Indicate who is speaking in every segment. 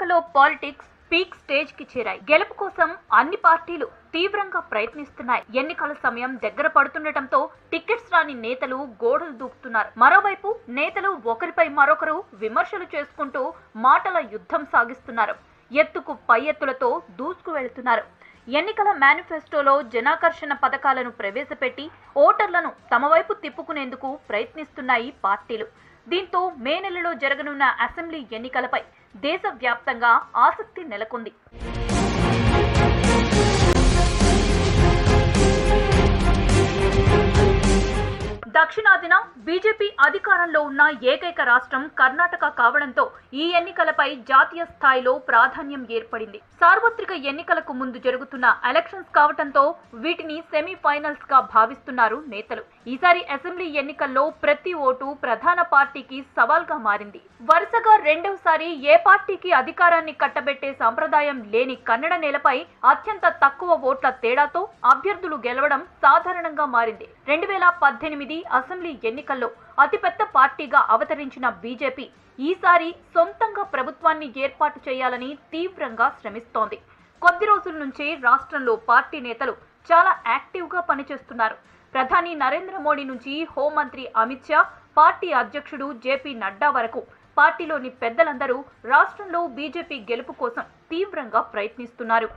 Speaker 1: కర్ణాటకలో politics peak stage కి చేరాయి. గెలుపు కోసం అన్ని పార్టీలు తీవ్రంగా ప్రయత్నిస్తున్నాయి. ఎన్నికల సమయం దగ్గర పడుతుండటంతో టికెట్స్ రాని నేతలు గోడలు దూకుతున్నారు. మరోవైపు నేతలు ఒకరిపై మరొకరు విమర్శలు చేసుకుంటూ మాటల యుద్ధం సాగిస్తున్నారు. ఎత్తుకు పై ఎత్తులతో దూసుకు వెళుతున్నారు. ఎన్నికల మేనిఫెస్టోలో జనాకర్షణ పథకాలను ప్రవేశపెట్టి ఓటర్లను తమ వైపు తిప్పుకునేందుకు ప్రయత్నిస్తున్నాయి పార్టీలు. దీంతో మే నెలలో జరగనున్న అసెంబ్లీ ఎన్నికలపై దేశవ్యాప్తంగా ఆసక్తి నెలకొంది. దక్షిణాదిన బీజేపీ అధికారంలో ఉన్న ఏకైక రాష్ట్రం కర్ణాటక కావడంతో ఈ ఎన్నికలపై జాతీయ స్థాయిలో ప్రాధాన్యం ఏర్పడింది. సార్వత్రిక ఎన్నికలకు ముందు జరుగుతున్న ఎలక్షన్స్ కావడంతో వీటిని సెమీఫైనల్స్ గా భావిస్తున్నారు నేతలు. ఈసారి అసెంబ్లీ ఎన్నికల్లో ప్రతి ఓటు ప్రధాన పార్టీకి సవాల్గా మారింది. వరుసగా రెండవసారి ఏ పార్టీకి అధికారాన్ని కట్టబెట్టే సంప్రదాయం లేని కన్నడ నేలపై అత్యంత తక్కువ ఓట్ల తేడాతో అభ్యర్థులు గెలవడం సాధారణంగా మారింది. 2018 అసెంబ్లీ ఎన్నికల్లో అతిపెద్ద పార్టీగా అవతరించిన బీజేపీ ఈసారి సొంతంగా ప్రభుత్వాన్ని ఏర్పాటు చేయాలని తీవ్రంగా శ్రమిస్తోంది. కొద్ది రోజుల నుంచి రాష్ట్రంలో పార్టీ నేతలు చాలా యాక్టివ్ గా పనిచేస్తున్నారు. ప్రధాని నరేంద్ర మోడీ నుంచి హోంమంత్రి అమిత్ షా, పార్టీ అధ్యక్షుడు జేపీ నడ్డా వరకు పార్టీలోని పెద్దలందరూ రాష్ట్రంలో బీజేపీ గెలుపు కోసం తీవ్రంగా ప్రయత్నిస్తున్నారు.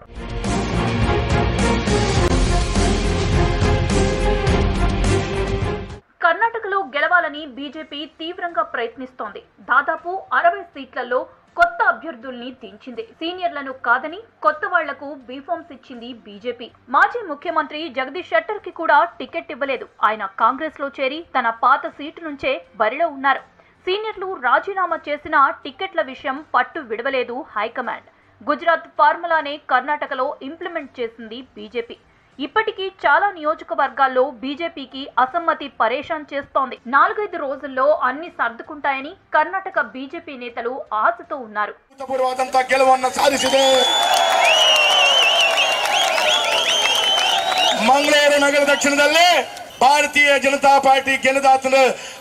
Speaker 1: కర్ణాటకలో గెలవాలని బీజేపీ తీవ్రంగా ప్రయత్నిస్తోంది. దాదాపు 60 సీట్లలో కొత్త అభ్యర్థుల్ని దించింది. సీనియర్లను కాదని కొత్త వాళ్లకు బీఫామ్స్ ఇచ్చింది బీజేపీ. మాజీ ముఖ్యమంత్రి జగదీష్ షెట్టర్ కి కూడా టికెట్ ఇవ్వలేదు. ఆయన కాంగ్రెస్ లో చేరి తన పాత సీటు నుంచే బరిలో ఉన్నారు. సీనియర్లు రాజీనామా చేసిన టికెట్ల విషయం పట్టు విడవలేదు హైకమాండ్. గుజరాత్ ఫార్ములానే కర్ణాటకలో ఇంప్లిమెంట్ చేసింది బీజేపీ. ఇప్పటికీ చాలా నియోజకవర్గాల్లో బీజేపీకి అసమ్మతి పరేషాన్ చేస్తోంది. 4-5 రోజుల్లో అన్ని సర్దుకుంటాయని కర్ణాటక బీజేపీ నేతలు ఆశతో ఉన్నారు.
Speaker 2: ಮಂಗಳೂರು ನಗರ ದಕ್ಷಿಣದಲ್ಲಿ ಭಾರತೀಯ ಜನತಾ ಪಾರ್ಟಿ ಗೆಲ್ಲದಾತನ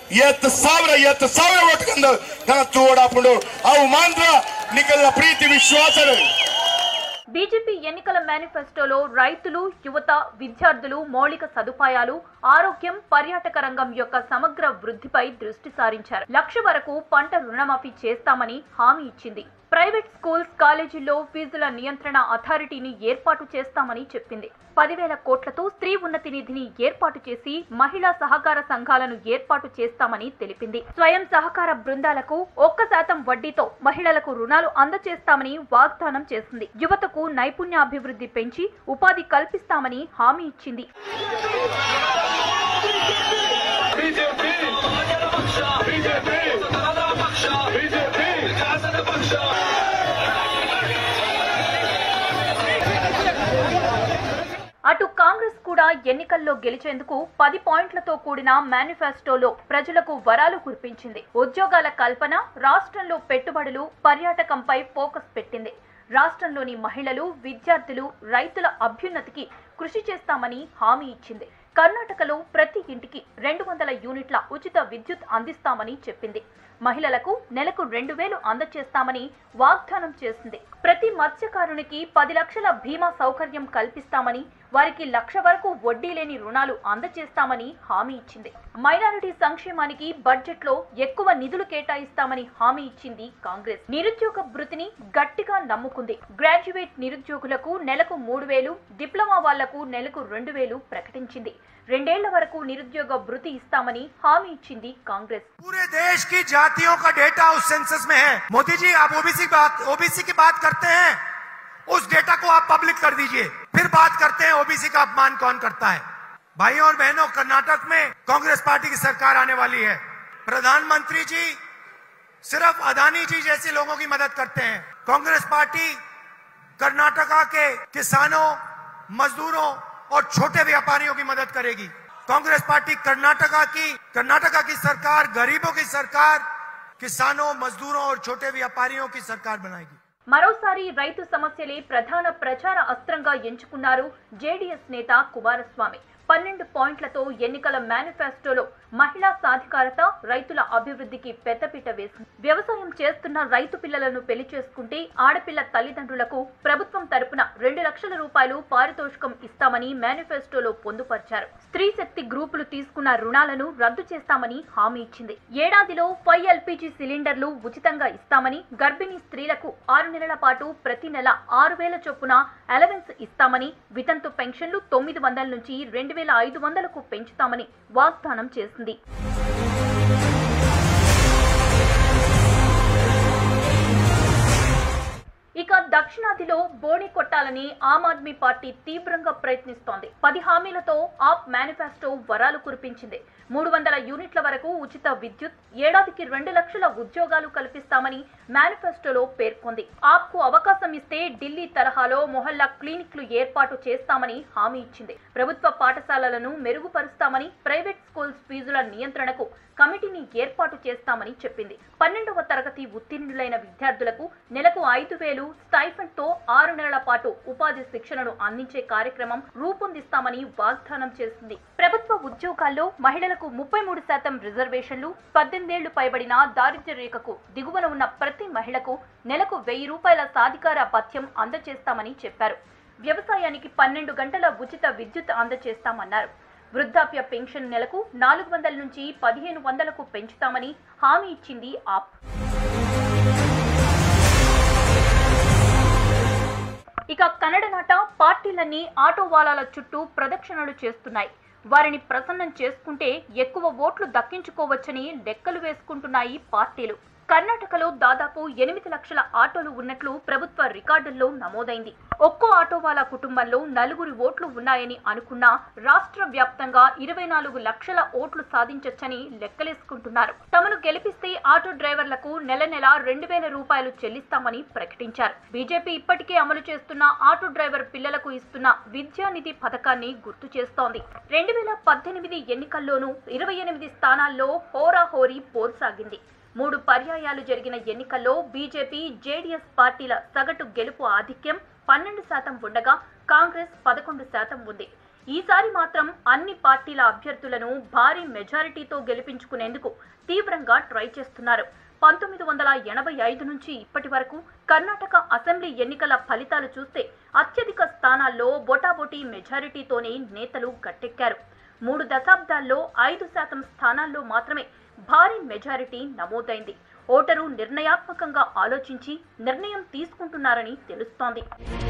Speaker 2: 7,000 ಓಟ್ಕೊಂಡು ಕನತ್ತು ಓಡಾಕೊಂಡು ಅವು ಮಾತ್ರ ನಿಖಲ ಪ್ರೀತಿ ವಿಶ್ವಾಸಗಳು.
Speaker 1: బీజేపీ ఎన్నికల మేనిఫెస్టోలో రైతులు, యువత, విద్యార్థులు, మౌలిక సదుపాయాలు, ఆరోగ్యం, పర్యాటక రంగం యొక్క సమగ్ర వృద్ధిపై దృష్టి సారించారు. 1,00,000 వరకు పంట రుణమాఫీ చేస్తామని హామీ ఇచ్చింది. ప్రైవేట్ స్కూల్స్, కాలేజీల్లో ఫీజుల నియంత్రణ అథారిటీని ఏర్పాటు చేస్తామని చెప్పింది. 10,000 కోట్లతో స్త్రీ ఉన్నతి నిధిని ఏర్పాటు చేసి మహిళా సహకార సంఘాలను ఏర్పాటు చేస్తామని తెలిపింది. స్వయం సహకార బృందాలకు 1% వడ్డీతో మహిళలకు రుణాలు అందజేస్తామని వాగ్దానం చేసింది. యువతకు నైపుణ్యాభివృద్ధి పెంచి ఉపాధి కల్పిస్తామని హామీ ఇచ్చింది. అటు కాంగ్రెస్ కూడా ఎన్నికల్లో గెలిచేందుకు 10 పాయింట్లతో కూడిన మేనిఫెస్టోలో ప్రజలకు వరాలు కురిపించింది. ఉద్యోగాల కల్పన, రాష్ట్రంలో పెట్టుబడులు, పర్యాటకంపై ఫోకస్ పెట్టింది. రాష్ట్రంలోని మహిళలు, విద్యార్థులు, రైతుల అభ్యున్నతికి కృషి చేస్తామని హామీ ఇచ్చింది. కర్ణాటకలో ప్రతి ఇంటికి 200 యూనిట్ల ఉచిత విద్యుత్ అందిస్తామని చెప్పింది. మహిళలకు నెలకు 2,000 అందజేస్తామని వాగ్దానం చేసింది. ప్రతి మత్స్యకారునికి 10 లక్షల బీమా సౌకర్యం కల్పిస్తామని, వారికి 1,00,000 వరకు వడ్డీ లేని రుణాలు అందజేస్తామని హామీ ఇచ్చింది. మైనారిటీ సంక్షేమానికి బడ్జెట్ లో ఎక్కువ నిధులు కేటాయిస్తామని హామీ ఇచ్చింది కాంగ్రెస్. నిరుద్యోగ భృతిని గట్టిగా నమ్ముకుంది. గ్రాడ్యుయేట్ నిరుద్యోగులకు నెలకు 3,000, డిప్లొమా వాళ్లకు నెలకు 2,000 ప్రకటించింది. 2 ఏళ్ల వరకు నిరుద్యోగ భృతి ఇస్తామని హామీ ఇచ్చింది కాంగ్రెస్.
Speaker 3: पूरे देश की जातियों का डेटा उस सेंसस में है। मोदी जी, आप ओबीसी की बात करते हैं, उस डेटा को आप पब्लिक कर दीजिए, फिर बात करते हैं ओबीसी का अपमान कौन करता है। भाइयों और बहनों, कर्नाटक में कांग्रेस पार्टी की सरकार आने वाली है। प्रधानमंत्री जी सिर्फ अदानी जी जैसे लोगों की मदद करते हैं। कांग्रेस पार्टी कर्नाटका के किसानों, मजदूरों और छोटे व्यापारियों की मदद करेगी। कांग्रेस पार्टी कर्नाटका की सरकार गरीबों की सरकार, किसानों, मजदूरों और छोटे व्यापारियों की सरकार बनाएगी।
Speaker 1: మరోసారి రైతు సమస్యలే ప్రధాన ప్రచార అస్త్రంగా ఎంచుకున్నారు జేడీఎస్ నేత కుమారస్వామి. 12 పాయింట్లతో ఎన్నికల మేనిఫెస్టోలో మహిళా సాధికారత, రైతుల అభివృద్ధికి పెద్దపీట వేసింది. వ్యవసాయం చేస్తున్న రైతు పిల్లలను పెళ్లి చేసుకుంటే ఆడపిల్ల తల్లిదండ్రులకు ప్రభుత్వం తరపున 2 లక్షల రూపాయలు పారితోషికం ఇస్తామని మేనిఫెస్టోలో పొందుపరిచారు. స్త్రీ శక్తి గ్రూపులు తీసుకున్న రుణాలను రద్దు చేస్తామని హామీ ఇచ్చింది. ఏడాదిలో 5 LPG సిలిండర్లు ఉచితంగా ఇస్తామని, గర్భిణీ స్త్రీలకు 6 నెలల పాటు ప్రతి నెల 6,000 చొప్పున అలవెన్స్ ఇస్తామని, వితంతు పెన్షన్లు 900 నుంచి 2,500కు పెంచుతామని వాగ్దానం చేసింది. ఇక దక్షిణాదిలో బోణి కొట్టాలని ఆమ్ ఆద్మీ పార్టీ తీవ్రంగా ప్రయత్నిస్తోంది. 10 హామీలతో ఆప్ మేనిఫెస్టో వరాలు కురిపించింది. 300 యూనిట్ల వరకు ఉచిత విద్యుత్, ఏడాదికి 2 లక్షల ఉద్యోగాలు కల్పిస్తామని మేనిఫెస్టోలో పేర్కొంది. ఆప్ కు అవకాశం ఇస్తే ఢిల్లీ తరహాలో మొహల్లా క్లినిక్లు ఏర్పాటు చేస్తామని హామీ ఇచ్చింది. ప్రభుత్వ పాఠశాలలను మెరుగుపరుస్తామని, ప్రైవేట్ స్కూల్స్ ఫీజుల నియంత్రణకు కమిటీని ఏర్పాటు చేస్తామని చెప్పింది. 12వ తరగతి ఉత్తీర్ణులైన విద్యార్థులకు నెలకు 5,000 స్టైఫండ్ తో 6 నెలల పాటు ఉపాధి శిక్షణను అందించే కార్యక్రమం రూపొందిస్తామని వాగ్దానం చేసింది. ప్రభుత్వ ఉద్యోగాల్లో మహిళలకు 33% రిజర్వేషన్లు, 18 ఏళ్లు పైబడిన దారిద్ర్య రేఖకు దిగువన ఉన్న ప్రతి మహిళకు నెలకు 1,000 రూపాయల సాధికార భత్యం అందజేస్తామని చెప్పారు. వ్యవసాయానికి 12 గంటల ఉచిత విద్యుత్ అందజేస్తామన్నారు. వృద్ధాప్య పెన్షన్ నెలకు 400 నుంచి 1,500కు పెంచుతామని హామీ ఇచ్చింది ఆప్. ఇక కన్నడనాట పార్టీలన్నీ ఆటో వాలాల చుట్టూ ప్రదక్షిణలు చేస్తున్నాయి. వారిని ప్రసన్నం చేసుకుంటే ఎక్కువ ఓట్లు దక్కించుకోవచ్చని లెక్కలు వేసుకుంటున్నాయి పార్టీలు. కర్ణాటకలో దాదాపు 8 లక్షల ఆటోలు ఉన్నట్లు ప్రభుత్వ రికార్డుల్లో నమోదైంది. ఒక్కో ఆటోవాలా కుటుంబంలో 4 ఓట్లు ఉన్నాయని అనుకున్నా రాష్ట్ర వ్యాప్తంగా 24 లక్షల ఓట్లు సాధించొచ్చని లెక్కలేసుకుంటున్నారు. తమను గెలిపిస్తే ఆటో డ్రైవర్లకు నెల 2,000 రూపాయలు చెల్లిస్తామని ప్రకటించారు. బీజేపీ ఇప్పటికే అమలు చేస్తున్న ఆటో డ్రైవర్ పిల్లలకు ఇస్తున్న విద్యానిధి పథకాన్ని గుర్తు చేస్తోంది. 2018 ఎన్నికల్లోనూ 28 స్థానాల్లో హోరాహోరీ పోరు సాగింది. 3 పర్యాయాలు జరిగిన ఎన్నికల్లో బీజేపీ, జేడీఎస్ పార్టీల సగటు గెలుపు ఆధిక్యం 12% ఉండగా కాంగ్రెస్ 11% ఉంది. ఈసారి మాత్రం అన్ని పార్టీల అభ్యర్థులను భారీ మెజారిటీతో గెలిపించుకునేందుకు తీవ్రంగా ట్రై చేస్తున్నారు. 1985 నుంచి ఇప్పటి వరకు కర్ణాటక అసెంబ్లీ ఎన్నికల ఫలితాలు చూస్తే అత్యధిక స్థానాల్లో బొటాబొటీ మెజారిటీతోనే నేతలు గట్టెక్కారు. 3 దశాబ్దాల్లో 5% స్థానాల్లో మాత్రమే భారీ మెజారిటీ నమోదైంది. ఓటరు నిర్ణయాత్మకంగా ఆలోచించి నిర్ణయం తీసుకుంటున్నారని తెలుస్తోంది.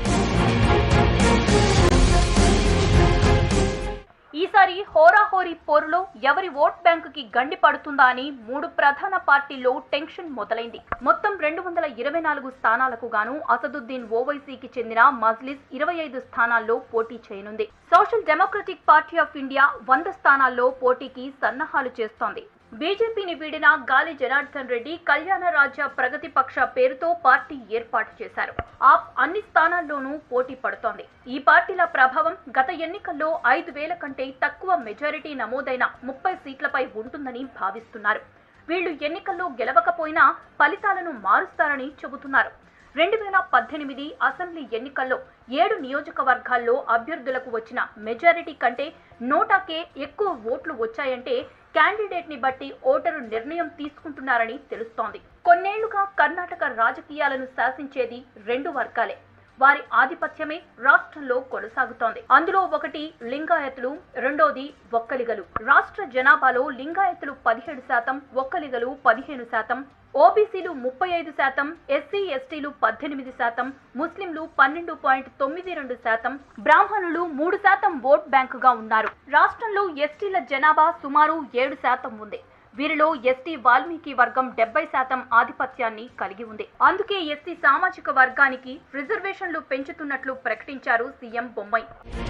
Speaker 1: ఈసారి హోరాహోరీ పోరులో ఎవరి ఓట్ బ్యాంకుకి గండి పడుతుందా అని 3 ప్రధాన పార్టీల్లో టెన్షన్ మొదలైంది. మొత్తం 224 స్థానాలకు గాను అసదుద్దీన్ ఓవైసీకి చెందిన మజ్లిస్ 25 స్థానాల్లో పోటీ చేయనుంది. Social democratic party of India 100 స్థానాల్లో పోటీకి సన్నాహాలు చేస్తోంది. బీజేపీని వీడిన గాలి జనార్దన్ రెడ్డి కళ్యాణ రాజ్య ప్రగతి పక్ష పేరుతో పార్టీ ఏర్పాటు చేశారు. ఆప్ అన్ని స్థానాల్లోనూ పోటీ పడుతోంది. ఈ పార్టీల ప్రభావం గత ఎన్నికల్లో 5,000 కంటే తక్కువ మెజారిటీ నమోదైన 30 సీట్లపై ఉంటుందని భావిస్తున్నారు. వీళ్లు ఎన్నికల్లో గెలవకపోయినా ఫలితాలను మారుస్తారని చెబుతున్నారు. 2018 అసెంబ్లీ ఎన్నికల్లో 7 నియోజకవర్గాల్లో అభ్యర్థులకు వచ్చిన మెజారిటీ కంటే నోటాకే ఎక్కువ ఓట్లు వచ్చాయంటే క్యాండిడేట్ ని బట్టి ఓటరు నిర్ణయం తీసుకుంటున్నారని తెలుస్తోంది. కొన్నేళ్లుగా కర్ణాటక రాజకీయాలను శాసించేది 2 వర్గాలే. వారి ఆధిపత్యమే రాష్ట్రంలో కొనసాగుతోంది. అందులో ఒకటి లింగాయతులు, రెండోది ఒక్కలిగలు. రాష్ట్ర జనాభాలో లింగాయతులు 17%, ఒక్కలిగలు 15%, ఓబీసీలు 35%, ఎస్సీ ఎస్టీలు 18%, ముస్లింలు 12.92%, బ్రాహ్మణులు 3% ఓట్ బ్యాంకుగా ఉన్నారు. రాష్ట్రంలో ఎస్టీల జనాభా సుమారు 7% ఉంది. వీరిలో ఎస్టీ వాల్మీకి వర్గం 70% ఆధిపత్యాన్ని కలిగి ఉంది. అందుకే ఎస్టీ సామాజిక వర్గానికి రిజర్వేషన్లు పెంచుతున్నట్లు ప్రకటించారు సీఎం బొమ్మాయి.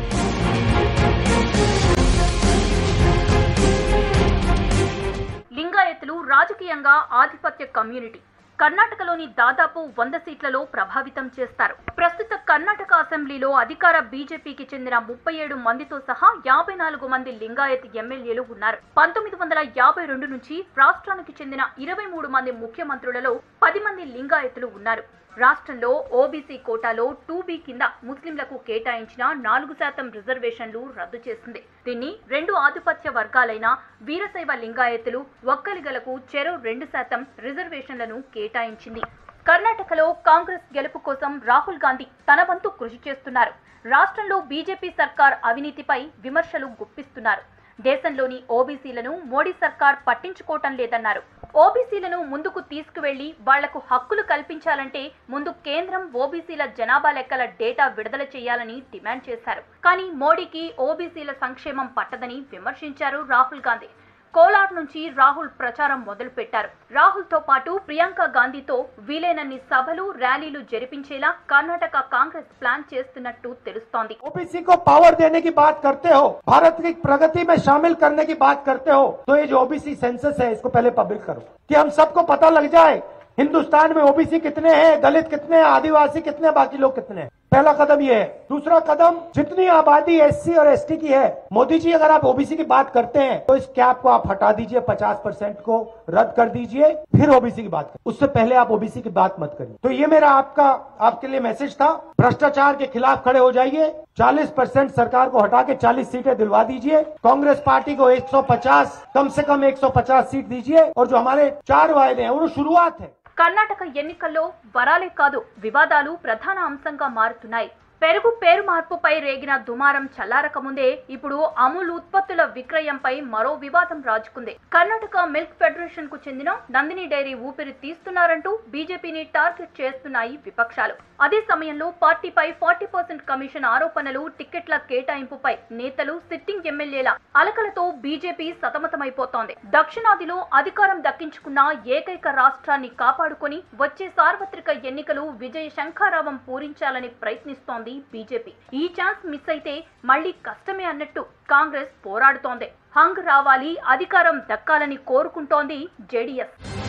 Speaker 1: లింగాయతులు రాజకీయంగా ఆధిపత్య కమ్యూనిటీ. కర్ణాటకలోని దాదాపు 100 సీట్లలో ప్రభావితం చేస్తారు. ప్రస్తుత కర్ణాటక అసెంబ్లీలో అధికార బీజేపీకి చెందిన 37 మందితో సహా 54 మంది లింగాయత్ ఎమ్మెల్యేలు ఉన్నారు. 1952 నుంచి రాష్ట్రానికి చెందిన 23 మంది ముఖ్యమంత్రులలో 10 మంది లింగాయతులు ఉన్నారు. రాష్ట్రంలో ఓబీసీ కోటాలో 2B కింద ముస్లింలకు కేటాయించిన 4% రిజర్వేషన్లు రద్దు చేసింది. దీన్ని 2 ఆధిపత్య వర్గాలైన వీరశైవ లింగాయతులు, ఒక్కలిగలకు చెరో 2% రిజర్వేషన్లను కేటాయించింది. కర్ణాటకలో కాంగ్రెస్ గెలుపు కోసం రాహుల్ గాంధీ తన వంతు కృషి చేస్తున్నారు. రాష్ట్రంలో బీజేపీ సర్కార్ అవినీతిపై విమర్శలు గుప్పిస్తున్నారు. దేశంలోని ఓబీసీలను మోడీ సర్కార్ పట్టించుకోవటం లేదన్నారు. ఓబీసీలను ముందుకు తీసుకువెళ్లి వాళ్లకు హక్కులు కల్పించాలంటే ముందు కేంద్రం ఓబీసీల జనాభా లెక్కల డేటా విడుదల చేయాలని డిమాండ్ చేశారు. కానీ మోడీకి ఓబీసీల సంక్షేమం పట్టదని విమర్శించారు రాహుల్ గాంధీ. కోలార్ నుంచి రాహుల్ ప్రచారం మొదలుపెట్టారు. రాహుల్ తో పాటు ప్రియాంక గాంధీతో వీలైనన్ని సభలు, ర్యాలీలు జరిపించేలా కర్ణాటక కాంగ్రెస్ ప్లాన్ చేస్తున్నట్టు తెలుస్తోంది.
Speaker 3: ओबीसी को पावर देने की बात करते हो, भारत की प्रगति में शामिल करने की बात करते हो, तो ये जो ओबीसी सेंसस है इसको पहले पब्लिक करो कि हम सबको पता लग जाए हिंदुस्तान में ओबीसी कितने हैं, दलित कितने हैं, आदिवासी कितने, बाकी लोग कितने हैं। पहला कदम ये है। दूसरा कदम, जितनी आबादी एससी और एसटी की है, मोदी जी अगर आप ओबीसी की बात करते हैं तो इस कैप को आप हटा दीजिए, 50% को रद्द कर दीजिए, फिर ओबीसी की बात करें। उससे पहले आप ओबीसी की बात मत करिए। तो ये मेरा आपके लिए मैसेज था। भ्रष्टाचार के खिलाफ खड़े हो जाइए, 40% सरकार को हटा के 40 सीटें दिलवा दीजिए, कांग्रेस पार्टी को 150, कम से कम 150 सीट दीजिए, और जो हमारे 4 वायदे हैं वो शुरुआत है।
Speaker 1: కర్ణాటక ఎన్నికల్లో వరాలే కాదు వివాదాలు ప్రధాన అంశంగా మారుతున్నాయి. పెరుగు పేరు మార్పుపై రేగిన దుమారం చల్లారక ముందే ఇప్పుడు అమూల్ ఉత్పత్తుల విక్రయంపై మరో వివాదం రాజుకుంది. కర్ణాటక మిల్క్ ఫెడరేషన్ కు చెందిన నందిని డైరీ ఊపిరి తీస్తున్నారంటూ బీజేపీని టార్గెట్ చేస్తున్నాయి విపక్షాలు. అదే సమయంలో పార్టీపై 40% కమిషన్ ఆరోపణలు, టికెట్ల కేటాయింపుపై నేతలు, సిట్టింగ్ ఎమ్మెల్యేల అలకలతో బీజేపీ సతమతమైపోతోంది. దక్షిణాదిలో అధికారం దక్కించుకున్న ఏకైక రాష్ట్రాన్ని కాపాడుకొని వచ్చే సార్వత్రిక ఎన్నికలు విజయ శంఖారావం పూరించాలని ప్రయత్నిస్తోంది బీజేపీ. ఈ ఛాన్స్ మిస్ అయితే మళ్లీ కష్టమే అన్నట్టు కాంగ్రెస్ పోరాడుతోంది. హంగ్ రావాలి, అధికారం దక్కాలని కోరుకుంటోంది జేడీఎస్.